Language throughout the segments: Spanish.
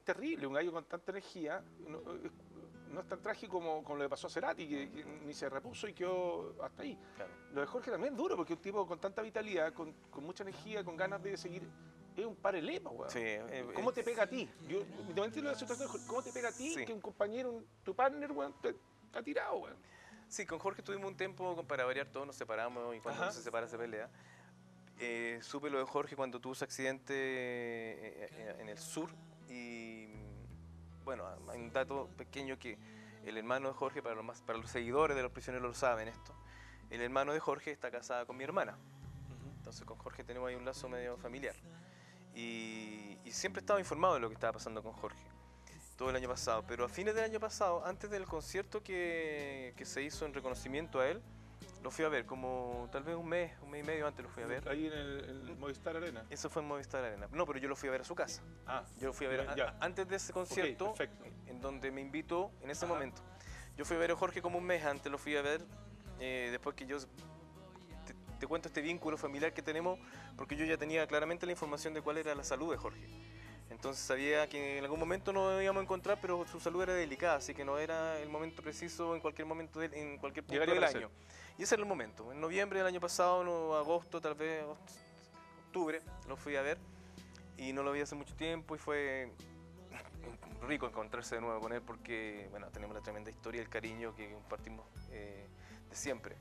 terrible, un gallo con tanta energía. No es tan trágico como lo que pasó a Cerati, que ni se repuso y quedó hasta ahí. Claro. Lo de Jorge también es duro, porque un tipo con tanta vitalidad, con mucha energía, con ganas de seguir, es un parelema, weón. Sí, ¿Cómo te pega a ti? Yo me entiendo la situación de Jorge. ¿Cómo te pega a ti sí. que un compañero, tu partner, weón, te ha tirado, weón? Sí, con Jorge tuvimos un tiempo, para variar, todos nos separamos y cuando Ajá. uno se separa se pelea. Supe lo de Jorge cuando tuvo ese accidente en el sur y bueno, hay un dato pequeño que el hermano de Jorge, para los seguidores de Los Prisioneros lo saben esto, el hermano de Jorge está casado con mi hermana, entonces con Jorge tenemos ahí un lazo medio familiar y siempre estaba informado de lo que estaba pasando con Jorge todo el año pasado, pero a fines del año pasado, antes del concierto que se hizo en reconocimiento a él, lo fui a ver, como tal vez un mes y medio antes lo fui a ver. Ahí en el Movistar Arena. Eso fue en Movistar Arena. No, pero yo lo fui a ver a su casa. Ah, Yo lo fui a ver ya. antes de ese concierto, Ok, perfecto. en donde me invitó en ese Ajá. momento. Yo fui a ver a Jorge como un mes antes, lo fui a ver después que yo te cuento este vínculo familiar que tenemos, porque yo ya tenía claramente la información de cuál era la salud de Jorge. Entonces sabía que en algún momento nos íbamos a encontrar, pero su salud era delicada, así que no era el momento preciso en cualquier momento, en cualquier punto Llegaría del a aparecer. año. Y ese era el momento. En noviembre del año pasado, no, agosto, tal vez octubre, lo fui a ver y no lo vi hace mucho tiempo y fue rico encontrarse de nuevo con él porque, bueno, tenemos la tremenda historia y el cariño que compartimos de siempre.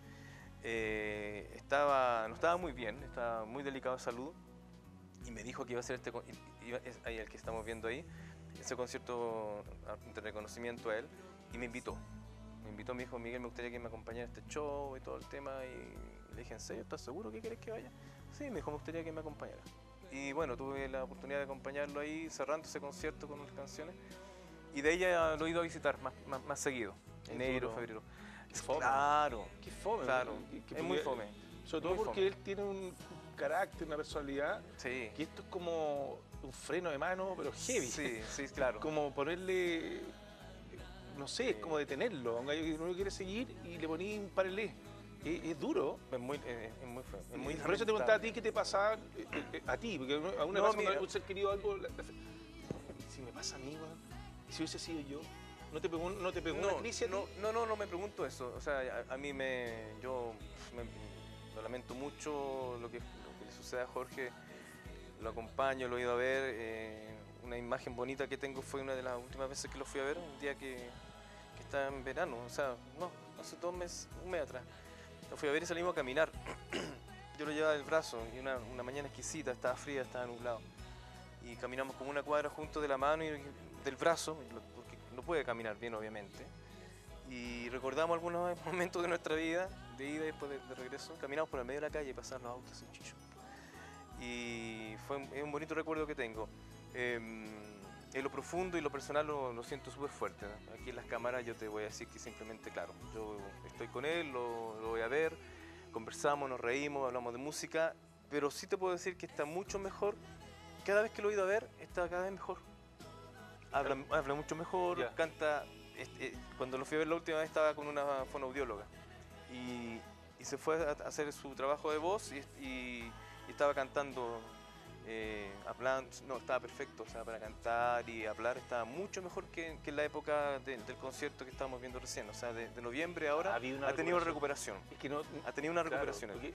No estaba muy bien, estaba muy delicado de salud y me dijo que iba a ser ahí el que estamos viendo ahí, ese concierto de reconocimiento a él y me invitó. Me dijo, Miguel, me gustaría que me acompañara a este show y todo el tema y le dije, ¿en serio? ¿Estás seguro que quieres que vaya? Sí, me dijo, me gustaría que me acompañara. Y bueno, tuve la oportunidad de acompañarlo ahí, cerrando ese concierto con unas canciones y de ella lo he ido a visitar más seguido, enero, febrero. Qué fome. Claro, Qué fome. claro, Que es muy fome. Sobre todo muy porque fome. él tiene un carácter, una personalidad, Sí. que esto es como un freno de mano, pero heavy. Sí, sí, claro. Como ponerle, no sé, es como detenerlo. A un gallo que uno quiere seguir y le poní un parelé. Es duro. Es muy feo. Es muy Por eso te preguntaba a ti qué te pasaba a ti, porque a uno le No, pasa mira. cuando un ser querido algo. Si me pasa a mí, weón, si hubiese sido yo, ¿no te pegó una crisis a ti? No me pregunto eso. O sea, a mí yo lo lamento mucho lo que le sucede a Jorge. Lo acompaño, lo he ido a ver. Una imagen bonita que tengo fue una de las últimas veces que lo fui a ver, un día que está en verano, o sea, no, hace un mes atrás. Lo fui a ver y salimos a caminar. Yo lo llevaba del brazo y una mañana exquisita, estaba fría, estaba nublado. Y caminamos como una cuadra juntos de la mano y del brazo, porque no puede caminar bien obviamente. Y recordamos algunos momentos de nuestra vida, de ida y después de regreso. Caminamos por el medio de la calle y pasaban los autos sin chicho. Y es un bonito recuerdo que tengo. En lo profundo y lo personal lo siento súper fuerte, ¿no? Aquí en las cámaras yo te voy a decir que simplemente, claro, yo estoy con él, lo voy a ver, conversamos, nos reímos, hablamos de música, pero sí te puedo decir que está mucho mejor. Cada vez que lo he ido a ver, está cada vez mejor. Habla mucho mejor, Ya. canta. Cuando lo fui a ver la última vez estaba con una fonoaudióloga y se fue a hacer su trabajo de voz y estaba cantando, hablando, no, estaba perfecto, o sea, para cantar y hablar estaba mucho mejor que en la época del concierto que estábamos viendo recién, o sea, de noviembre ahora Había una ha tenido recuperación. Es que no, Ha tenido una claro, recuperación. porque